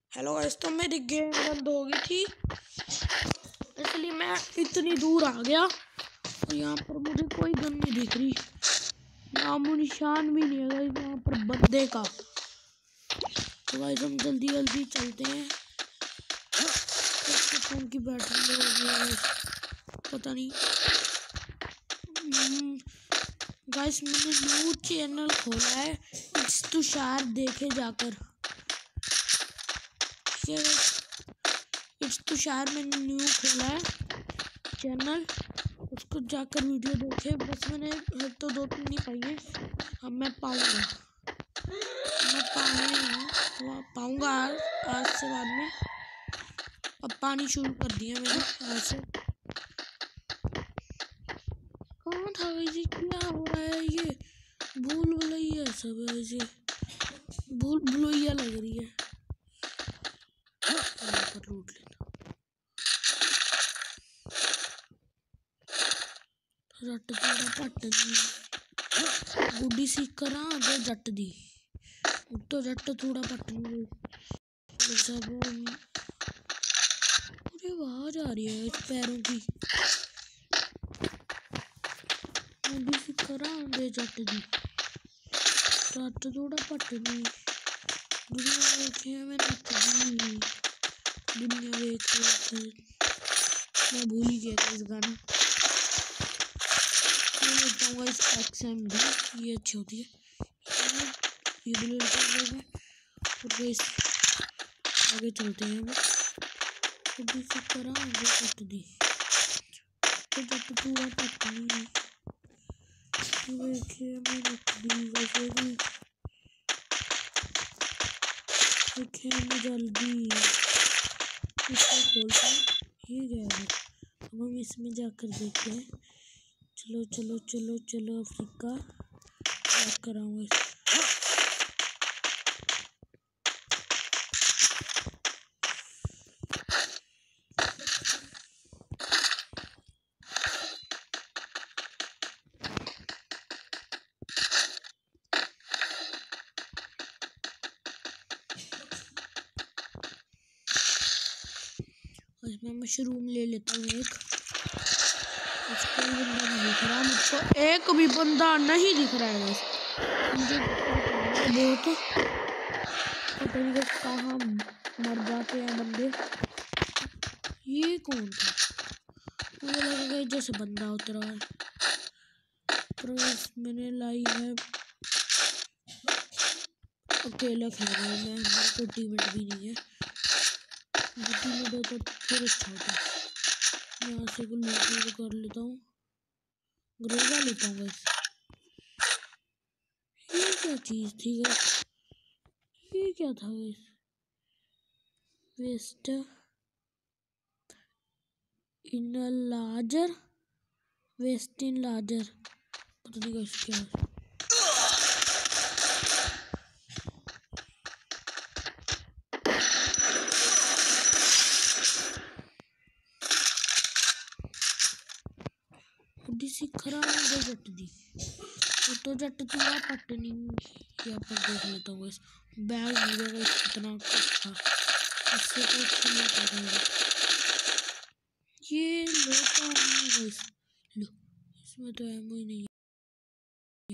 Hello guys, तो मेरी game बंद हो गई थी इसलिए मैं इतनी दूर आ गया और यहाँ पर मुझे कोई गन नहीं दिख रही, नामो निशान भी नहीं है गाइस यहाँ पर बंदे का। तो गाइस हम जल्दी जल्दी चलते हैं। फोन की बैटरी लो हो गई है, पता नहीं। गाइस मैंने न्यू चैनल खोला है, इट्स तुषार, देखे जाकर। इट्स तुषार मैंने न्यू खोला है चैनल, उसको जाकर वीडियो देखे। बस मैंने तो 2-3 नहीं पाई है, अब मैं पाऊंगा, पाऊंगा आज से बाद में। अब पानी शुरू कर दिया मैंने आज से। कौन था ये, क्या हो रहा है, ये भूल भुलैया सब ऐसे भूल भुलैया लग रही है। लूट लेता रट दी पट दी गुड्डी सीख कर दे जट दी तो जट थोड़ा पट नहीं सब। मुझे आवाज आ रही है पैरों की। गुड्डी सीख कर दे जट दी जट थोड़ा पट दी दुनिया देखे मैं नच दी दुनिया देख। मैं भूल ही गया इस गाना। इस XMD ये अच्छी होती है, ये भी लेते हैं। और इस आगे चलते हैं हम। खुद से करा आगे कट दी तो जब पूरा कट नहीं देखिए मैं रख दी वैसे भी देखिए मैं जल्दी इसको खोलता हूँ। ये गया है, अब हम इसमें जाकर देखते हैं। चलो चलो चलो चलो अफ्रीका क्या कराऊंगा। मैं मशरूम ले लेता हूँ एक। इसको बंदा नहीं दिख रहा मुझको, एक भी बंदा नहीं दिख रहा है मुझे बहुत। पता नहीं कहाँ मर जाते हैं बंदे। ये कौन था, मुझे लगा जैसे बंदा उतरा है। मैंने लाई है अकेला खेल रहा हूँ मैं, मेरे को टीममेट भी नहीं है। टीममेट होता तो फिर अच्छा होता। यहाँ से कुछ लूट कर लेता हूँ, ग्रेजा लेता हूँ बस। ये क्या चीज थी गाइस, ये क्या था guys, west in larger, west in larger, पता नहीं गाइस क्या है। खराब जट दी तो जट थोड़ा पटनी यहाँ पर देख लेता हूँ। इस बैग मिलेगा कितना अच्छा, इससे तो अच्छा नहीं करेंगे। ये लेता हूँ इस लो, इसमें तो एमो ही नहीं है।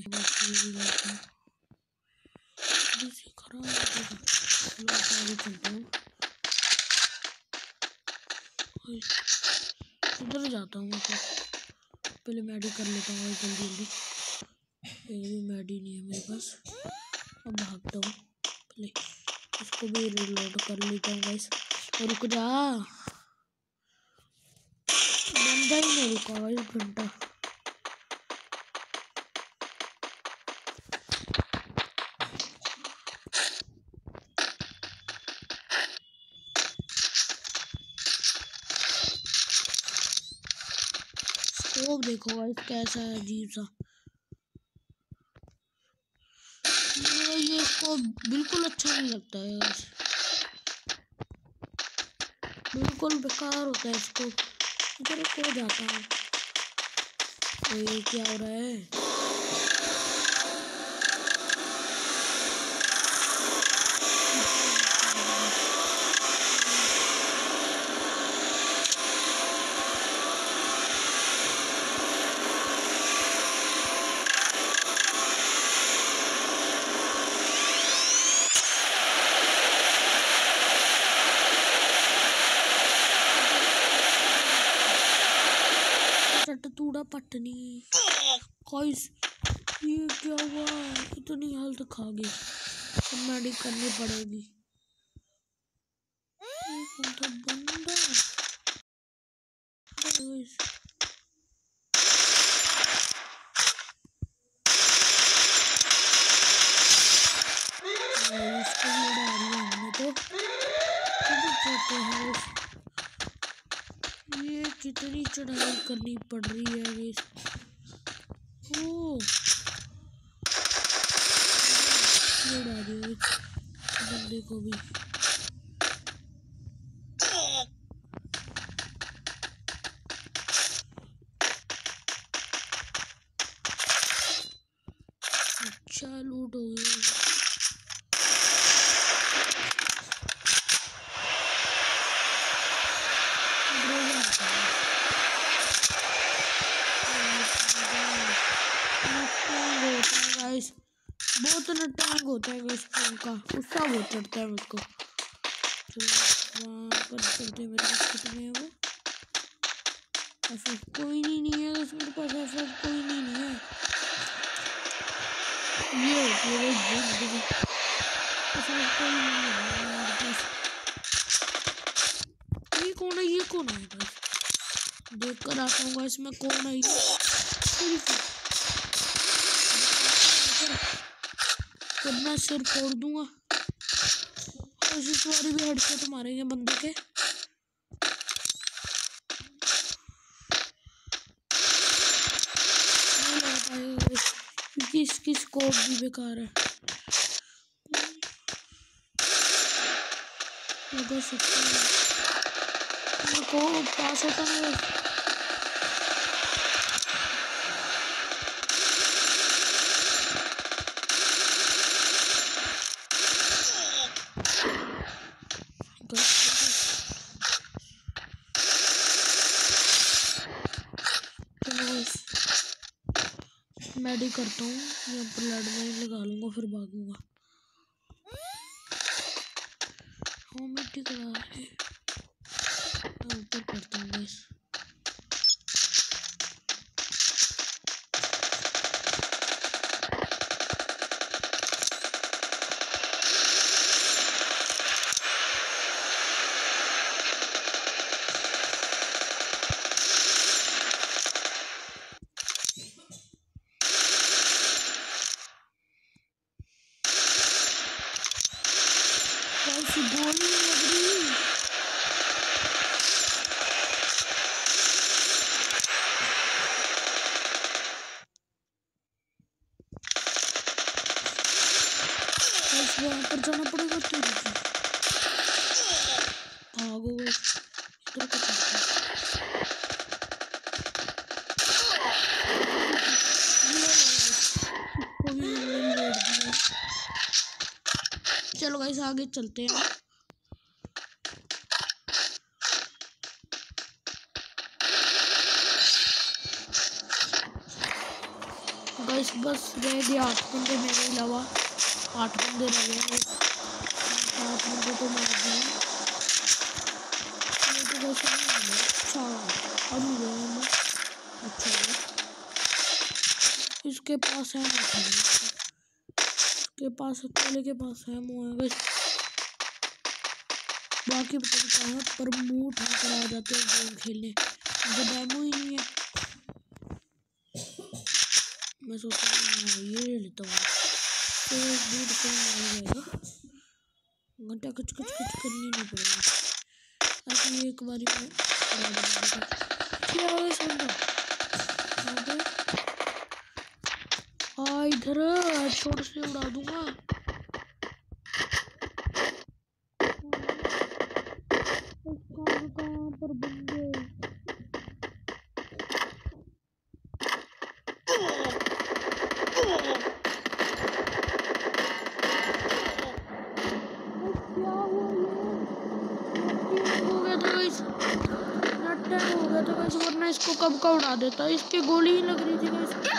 खराब आगे चलता हूँ, उधर जाता हूँ। पहले मैडी कर लेता हूँ जल्दी जल्दी, एक भी मैडी नहीं है मेरे पास। अब भागता हूँ, पहले इसको भी रिलोड कर लेता हूँ गाइस। और रुक जा, बंदा ही नहीं रुका गाइस घंटा। स्कोप देखो गाइस कैसा है अजीब सा, ये इसको बिल्कुल अच्छा नहीं लगता है गाइस, बिल्कुल बेकार होता है इसको। इधर को जाता है तो ये क्या हो रहा है। पटनी। गाइस ये क्या हुआ, इतनी हेल्थ खा गई, मेडिक करनी पड़ेगी। तो बंदा इसको भी उड़ा दिया हमने तो हैं। ये कितनी चढ़ाई करनी पड़ रही है ओ उड़ा दिया बंदे को भी। अच्छा लूट हो गया। बहुत ना टैंक होता है इस फोन का, गुस्सा बहुत चढ़ता है मुझको। चलो वहाँ पर चलते, मेरे पास कितने हैं वो? ऐसा कोई नहीं है मेरे पास, ऐसा कोई नहीं है। ये होती है ऐसा कोई नहीं है मेरे पास। ये कौन है, ये कौन है बस देख कर आता हूँ इसमें कौन है मैं सिर फोड़ दूंगा। इस बारी भी हेडशॉट मारेंगे बंदे के। क्योंकि इसकी स्कोप भी बेकार है। लगा सकते हैं को पास होता है। मेडी करता हूँ, यहाँ पर लैंडमाइन लगा लूंगा फिर भागूंगा। हाँ मिट्टी करा ऊपर करता हूँ बस। गोली लग रही वहां पर जाना पड़ेगा। तो भागो इधर का चलो गाइस आगे चलते हैं। गाइस बस रह गए 8 बंदे, मेरे अलावा 8 बंदे रह गए। 8 बंदे तो मार दिए। अच्छा अब गए। अच्छा इसके पास है, इसके पास अकेले के पास है मुँह। बाकी पता है पर मुँह उठा कर आ जाते हैं गेम खेलने, जब एमो ही नहीं है। मैं सोचता हूँ ये लेता हूँ तो दूर से आ जाएगा, घंटा कुछ कुछ कुछ करनी नहीं पड़ेगी। ऐसे एक बारी में इधर हेडशॉट से उड़ा दूंगा। कहाँ पर बंदे हो गया था वैसे, वरना इसको कब का उड़ा देता। इसकी गोली ही लग रही थी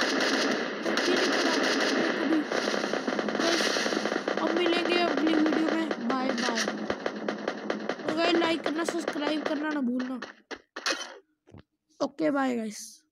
अब मिलेंगे अगली वीडियो में, बाय बाय। तो गाइस लाइक करना, सब्सक्राइब करना ना भूलना। Okay bye guys.